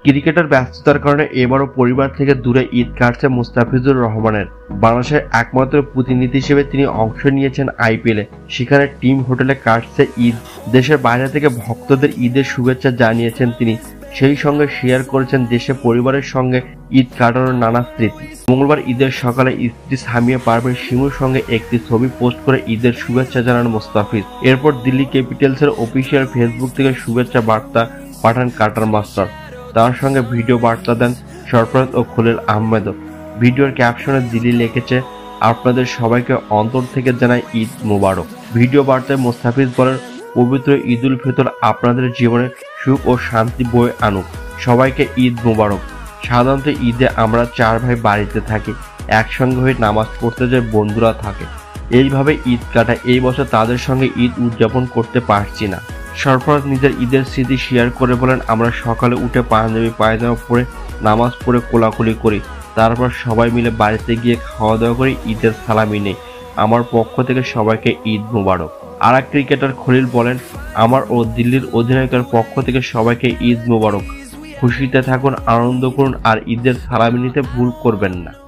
ক্রিকেটের ব্যস্ততার কারণে এবারও পরিবার থেকে দূরে ঈদ কাটছে মুস্তাফিজুর রহমানের। বাংলাদেশের একমাত্র প্রতিনিধি হিসেবে তিনি অংশ নিয়েছেন আইপিএলে, সেখানে টিম হোটেলে কাটছে ঈদ। দেশের বাইরে থেকে ভক্তদের ঈদের শুভেচ্ছা জানিয়েছেন তিনি, সেই সঙ্গে শেয়ার করেছেন দেশে পরিবারের সঙ্গে ঈদ কাটানোর নানা স্মৃতি। মঙ্গলবার ঈদের সকালে স্ত্রী সামিয়া পারভীন শিমুর সঙ্গে একটি ছবি পোস্ট করে ঈদের শুভেচ্ছা জানান মুস্তাফিজ। এরপর দিল্লি ক্যাপিটালসের অফিসিয়াল ফেসবুক থেকে শুভেচ্ছা বার্তা পাঠান কাটার মাস্টার। তার সঙ্গে ভিডিও বার্তা দেন সরফরাজ ও খলিল আহমেদও। ভিডিওর ক্যাপশনে দিল্লি লিখেছে, আপনাদের সবাইকে অন্তর থেকে জানাই ঈদ মোবারক। ভিডিও বার্তায় মুস্তাফিজ বলেন, পবিত্র ঈদ উল ফিতর আপনাদের জীবনে সুখ ও শান্তি বয়ে আনুক। সবাইকে ঈদ মোবারক। সাধারণত ঈদে আমরা 4 ভাই বাড়িতে থাকি, একসঙ্গে হয়ে নামাজ পড়তে যে বন্ধুরা থাকে, এইভাবে ঈদ কাটায়। এই বছর তাদের সঙ্গে ঈদ উদযাপন করতে পারছি না। সরফরাজ নিজের ঈদের স্মৃতি শেয়ার করে বলেন, আমরা সকালে উঠে পাঞ্জাবি পায়জামা পরে নামাজ পড়ে কোলাকুলি করি, তারপর সবাই মিলে বাড়িতে গিয়ে খাওয়া দাওয়া করে ঈদের সালামি নেই। আমার পক্ষ থেকে সবাইকে ঈদ মোবারক। আর এক ক্রিকেটার খলিল বলেন, আমার ও দিল্লির অধিনায়কের পক্ষ থেকে সবাইকে ঈদ মোবারক। খুশিতে থাকুন, আনন্দ করুন আর ঈদের সালামি নিতে ভুল করবেন না।